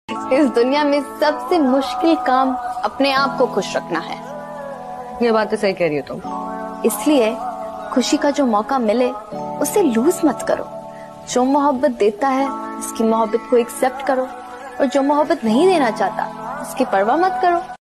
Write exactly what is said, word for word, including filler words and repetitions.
इस दुनिया में सबसे मुश्किल काम अपने आप को खुश रखना है। ये बात तो सही कह रही हो तुम। इसलिए खुशी का जो मौका मिले उसे लूज मत करो। जो मोहब्बत देता है उसकी मोहब्बत को एक्सेप्ट करो, और जो मोहब्बत नहीं देना चाहता उसकी परवाह मत करो।